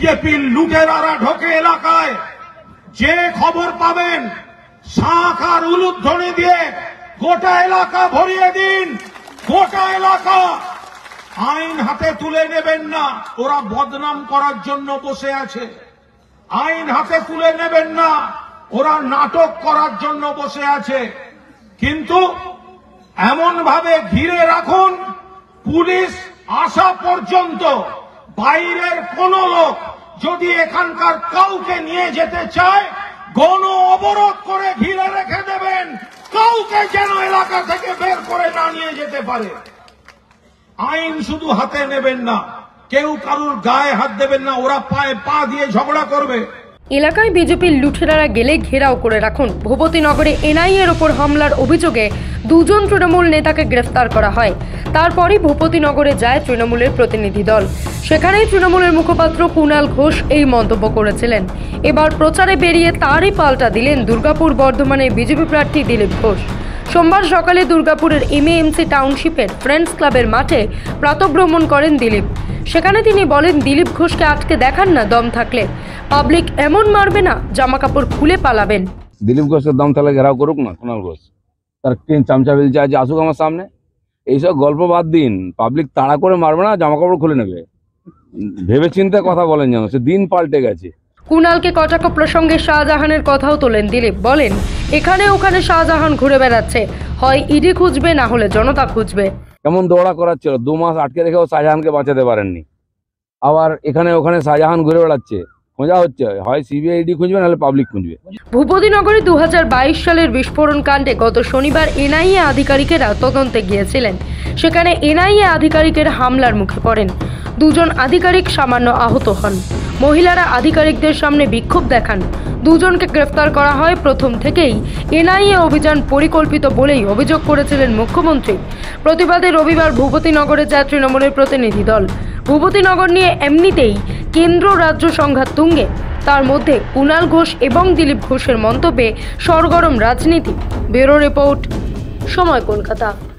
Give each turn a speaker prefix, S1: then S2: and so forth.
S1: বিজেপির লুটেরারা ঢোকে এলাকায়, যে খবর পাবেন শাঁখ আর উলুধ্বনি দিয়ে গোটা এলাকা ভরিয়ে দিন। গোটা এলাকা আইন হাতে তুলে নেবেন না, ওরা বদনাম করার জন্য বসে আছে। আইন হাতে তুলে নেবেন না, ওরা নাটক করার জন্য বসে আছে। কিন্তু এমন ভাবে ঘিরে রাখুন, পুলিশ আসা পর্যন্ত বাইরের কোন লোক যদি এখানকার কাউকে নিয়ে যেতে চায়, গণ অবরোধ করে ঘিরে রেখে দেবেন, কাউকে যেন এলাকা থেকে বের করে না নিয়ে যেতে পারে। আইন শুধু হাতে নেবেন না, কেউ কারুর গায়ে হাত দেবেন না, ওরা পায়ে পা দিয়ে ঝগড়া করবে।
S2: এলাকায় বিজেপির লুটেরারা গেলে ঘেরাও করে রাখুন। ভূপতিনগরে এনআইএর ওপর হামলার অভিযোগে 2 জন তৃণমূল নেতাকে গ্রেফতার করা হয়। তারপরই ভূপতিনগরে যায় তৃণমূলের প্রতিনিধি দল। সেখানেই তৃণমূলের মুখপাত্র কুণাল ঘোষ এই মন্তব্য করেছিলেন। এবার প্রচারে বেরিয়ে তারই পাল্টা দিলেন দুর্গাপুর বর্ধমানের বিজেপি প্রার্থী দিলীপ ঘোষ। সোমবার সকালে দুর্গাপুরের এমএএমসি টাউনশিপের ফ্রেন্ডস ক্লাবের মাঠে প্রাতঃভ্রমণ করেন দিলীপ। সেখানে তিনি বলেন, দিলীপ ঘোষকে আটকে দেখান না, দম থাকলে পাবলিক এমন মারবে না, জামা কাপড় খুলে পালাবেন।
S3: দিলীপ ঘোষের দম থাকলে ঘেরাও করুক না কুণাল ঘোষ, তার চামচা বিলচা আছে, আসুক আমার সামনে। এইসব গল্প বাদ দিন, পাবলিক তাড়া করে মারবে না, জামা কাপড় খুলে নেবে। ভেবে চিন্তে কথা বলেন যেন, সে দিন পাল্টে গেছে।
S2: কুণালকে কটাক্ষ প্রসঙ্গে শাহজাহানের কথাও তোলেন দিলীপ। বলেন, এখানে ওখানে শাহজাহান ঘুরে বেড়াচ্ছে, হয় ইডি খুঁজবে না হলে জনতা খুঁজবে।
S3: কেমন দৌড়া করাচ্ছিল, 2 মাস আটকে রেখেও শাহজাহানকে বাঁচাতে পারেননি। আবার এখানে ওখানে শাহজাহান ঘুরে বেড়াচ্ছে, খোঁজা হচ্ছে, হয় সিবিআই ইডি খুঁজবে নাহলে পাবলিক খুঁজবে।
S2: ভূপতিনগরে 2022 সালের বিস্ফোরণ কাণ্ডে গত শনিবার এনআইএ আধিকারিকেরা তদন্তে গিয়েছিলেন। সেখানে এনআইএ আধিকারিকের হামলার মুখে পড়েন। 2 জন আধিকারিক সামান্য আহত হন। মহিলারা আধিকারিকদের সামনে বিক্ষোভ দেখান। 2 জনকে গ্রেফতার করা হয়। প্রথম থেকেই এনআইএ অভিযান পরিকল্পিত বলেই অভিযোগ করেছিলেন মুখ্যমন্ত্রী। প্রতিবাদে রবিবার ভূপতিনগরে যায় তৃণমূলের প্রতিনিধি দল। ভূপতিনগর নিয়ে এমনিতেই কেন্দ্র রাজ্য সংঘাত তুঙ্গে। তার মধ্যে কুণাল ঘোষ এবং দিলীপ ঘোষের মন্তব্যে সরগরম রাজনীতি। ব্যুরো রিপোর্ট, সময় কলকাতা।